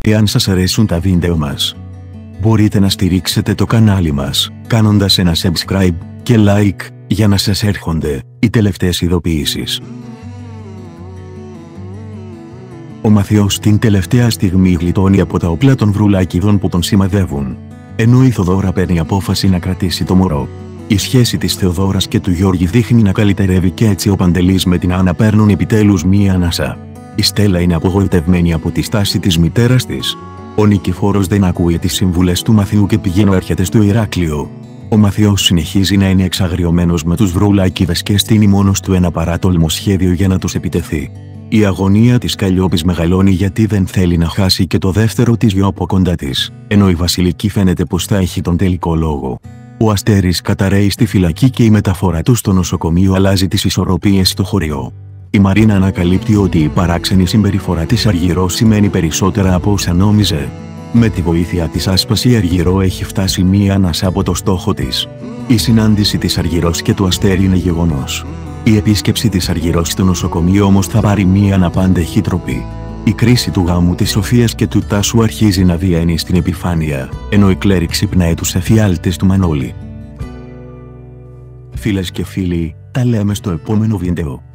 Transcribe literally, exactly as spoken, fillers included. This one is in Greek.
Εάν σας αρέσουν τα βίντεο μας, μπορείτε να στηρίξετε το κανάλι μας, κάνοντας ένα subscribe και like, για να σας έρχονται οι τελευταίες ειδοποιήσεις. Ο Μαθιός την τελευταία στιγμή γλιτώνει από τα όπλα των βρουλάκιδων που τον σημαδεύουν, ενώ η Θοδώρα παίρνει απόφαση να κρατήσει το μωρό. Η σχέση της Θεοδόρας και του Γιώργη δείχνει να καλυτερεύει και έτσι ο Παντελής με την Άννα παίρνουν επιτέλους μία ανάσα. Η Στέλλα είναι απογοητευμένη από τη στάση της μητέρας της. Ο Νικηφόρος δεν ακούει τις συμβουλές του Μαθιού και πηγαίνει έρχεται στο Ηράκλειο. Ο Μαθιός συνεχίζει να είναι εξαγριωμένος με τους βρουλάκιδες και στείνει μόνος του ένα παράτολμο σχέδιο για να τους επιτεθεί. Η αγωνία της Καλλιόπης μεγαλώνει γιατί δεν θέλει να χάσει και το δεύτερο της γιο από κοντά της, ενώ η Βασιλική φαίνεται πως θα έχει τον τελικό λόγο. Ο Αστέρης καταραίει στη φυλακή και η μεταφορά του στο νοσοκομείο αλλάζει τις ισορροπίες στο χωριό. Η Μαρίνα ανακαλύπτει ότι η παράξενη συμπεριφορά της Αργυρό σημαίνει περισσότερα από όσα νόμιζε. Με τη βοήθεια της Άσπας η Αργυρό έχει φτάσει μία ανάσα από το στόχο της. Η συνάντηση της Αργυρός και του Αστέρη είναι γεγονός. Η επίσκεψη της Αργυρός στο νοσοκομείο όμως θα πάρει μία αναπάντεχη τροπή. Η κρίση του γάμου της Σοφίας και του Τάσου αρχίζει να βγαίνει στην επιφάνεια, ενώ η Κλέρη ξυπνάει τους εφιάλτες του Μανώλη. Φίλες και φίλοι, τα λέμε στο επόμενο βίντεο.